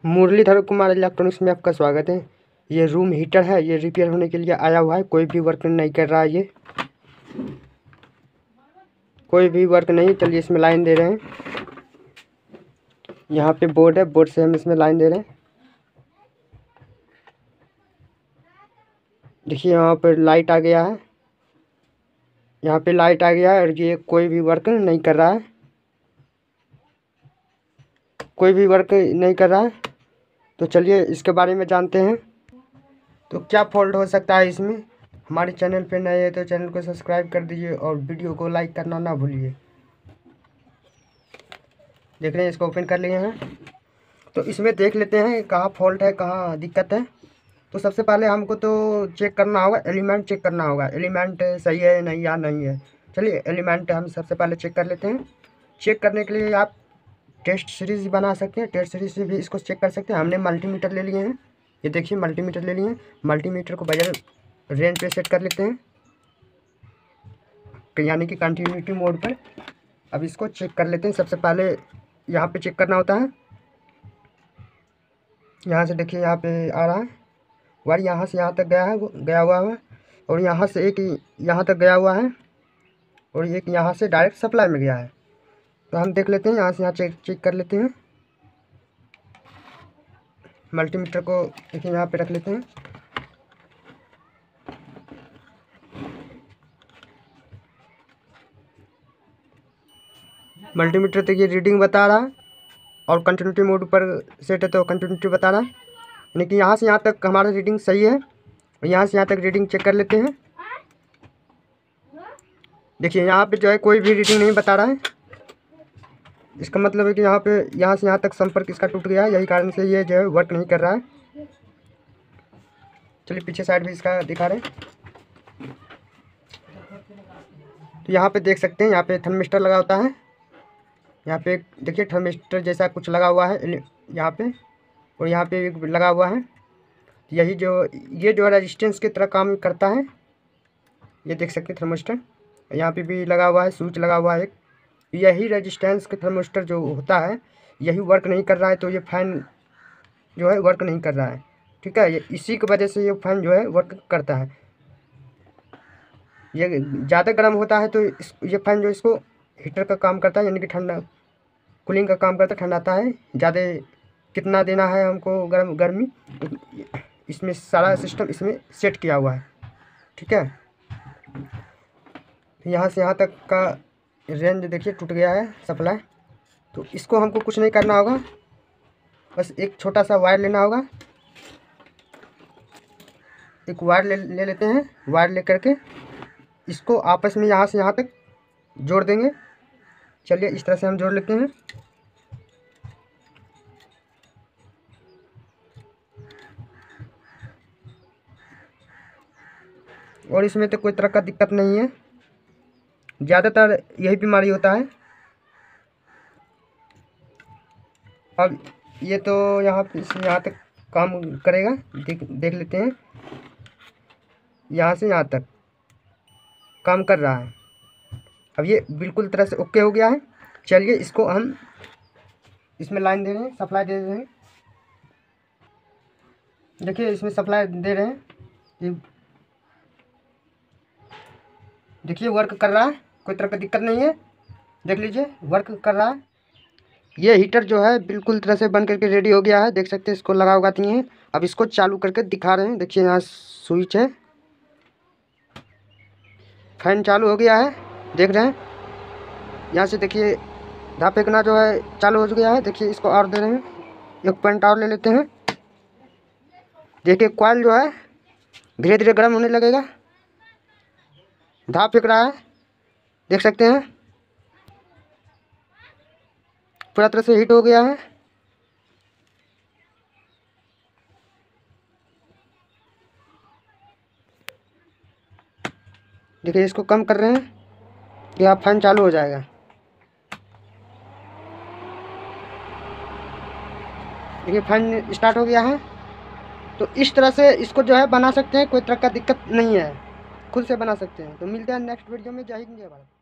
Muralidhar Kumar electronics में आपका स्वागत है। ये रूम हीटर है, ये रिपेयर होने के लिए आया हुआ है। कोई भी वर्क नहीं कर रहा है, ये कोई भी वर्क नहीं। चलिए इसमें लाइन दे रहे हैं। यहाँ पे बोर्ड है, बोर्ड से हम इसमें लाइन दे रहे हैं। देखिए यहाँ पर लाइट आ गया है, यहाँ पे लाइट आ गया है और ये कोई भी वर्क नहीं कर रहा है, कोई भी वर्क नहीं कर रहा है। तो चलिए इसके बारे में जानते हैं। तो क्या फॉल्ट हो सकता है इसमें। हमारे चैनल पे नए हैं तो चैनल को सब्सक्राइब कर दीजिए और वीडियो को लाइक करना ना भूलिए। देख रहे हैं, इसको ओपन कर लिए हैं। तो इसमें देख लेते हैं कहाँ फॉल्ट है, कहाँ दिक्कत है। तो सबसे पहले हमको तो चेक करना होगा, एलिमेंट चेक करना होगा, एलिमेंट सही है नहीं या नहीं है। चलिए एलिमेंट हम सबसे पहले चेक कर लेते हैं। चेक करने के लिए आप टेस्ट सीरीज बना सकते हैं, टेस्ट सीरीज से भी इसको चेक कर सकते हैं। हमने मल्टीमीटर ले लिए हैं, ये देखिए मल्टीमीटर ले लिए हैं। मल्टीमीटर को बजाय रेंज पे सेट कर लेते हैं, यानी कि कंटिन्यूटी मोड पर। अब इसको चेक कर लेते हैं। सबसे पहले यहाँ पे चेक करना होता है। यहाँ से देखिए यहाँ पे आ रहा है वायर, यहाँ से यहाँ तक गया है, गया हुआ है। और यहाँ से एक यहाँ तक गया हुआ है और एक यहाँ से डायरेक्ट सप्लाई में गया है। तो हम देख लेते हैं, यहाँ से यहाँ चेक कर लेते हैं। मल्टीमीटर को देखिए यहाँ पे रख लेते हैं। मल्टीमीटर तक ये रीडिंग बता रहा है और कंटिन्यूटी मोड पर सेट है तो कंटिन्यूटी बता रहा है, यानी कि यहाँ से यहाँ तक हमारा रीडिंग सही है। और यहाँ से यहाँ तक रीडिंग चेक कर लेते हैं। देखिए यहाँ पे जो है कोई भी रीडिंग नहीं बता रहा है। इसका मतलब है कि यहाँ पे यहाँ से यहाँ तक संपर्क इसका टूट गया है, यही कारण से ये जो है वर्क नहीं कर रहा है। चलिए पीछे साइड भी इसका दिखा रहे हैं। तो यहाँ पे देख सकते हैं, यहाँ पे थर्मिस्टर लगा होता है। यहाँ पे देखिए थर्मिस्टर जैसा कुछ लगा हुआ है यहाँ पे, और यहाँ पे एक लगा हुआ है। यही जो ये जो रेजिस्टेंस की तरह काम करता है, ये देख सकते हैं थर्मिस्टर। यहाँ पे भी लगा हुआ है, स्विच लगा हुआ है एक। यही रेजिस्टेंस के थर्मिस्टर जो होता है, यही वर्क नहीं कर रहा है। तो ये फैन जो है वर्क नहीं कर रहा है, ठीक है। ये इसी की वजह से ये फैन जो है वर्क करता है। ये ज़्यादा गर्म होता है तो ये फैन जो इसको हीटर का काम करता है, यानी कि ठंडा कूलिंग का काम करता है, ठंडाता है। ज़्यादा कितना देना है हमको गर्मी, इसमें सारा सिस्टम इसमें सेट किया हुआ है, ठीक है। यहाँ से यहाँ तक का रेंज देखिए टूट गया है सप्लाई। तो इसको हमको कुछ नहीं करना होगा, बस एक छोटा सा वायर लेना होगा। एक वायर ले लेते हैं। वायर ले करके इसको आपस में यहाँ से यहाँ तक जोड़ देंगे। चलिए इस तरह से हम जोड़ लेते हैं। और इसमें तो कोई तरह का दिक्कत नहीं है, ज़्यादातर यही बीमारी होता है। अब ये तो यहाँ तक काम करेगा, देख लेते हैं। यहाँ से यहाँ तक काम कर रहा है। अब ये बिल्कुल तरह से ओके हो गया है। चलिए इसको हम इसमें लाइन दे रहे हैं, सप्लाई दे रहे हैं। देखिए इसमें सप्लाई दे रहे हैं, ये देखिए वर्क कर रहा है, कोई तरह का दिक्कत नहीं है। देख लीजिए वर्क कर रहा है। ये हीटर जो है बिल्कुल तरह से बन करके रेडी हो गया है, देख सकते हैं। इसको लगा हुआ नहीं है। अब इसको चालू करके दिखा रहे हैं। देखिए यहाँ स्विच है, फैन चालू हो गया है, देख रहे हैं। यहाँ से देखिए धाप फेंकना जो है चालू हो गया है। देखिए इसको और दे रहे हैं, एक पॉइंट और ले लेते हैं। देखिए कॉइल जो है धीरे धीरे गर्म होने लगेगा, धाप फेंक रहा है, देख सकते हैं। पूरा तरह से हीट हो गया है। देखिए इसको कम कर रहे हैं, ये फैन चालू हो जाएगा। देखिए फैन स्टार्ट हो गया है। तो इस तरह से इसको जो है बना सकते हैं, कोई तरह का दिक्कत नहीं है, खुद से बना सकते हैं। तो मिलते हैं नेक्स्ट वीडियो में। जय हिंद जय भारत।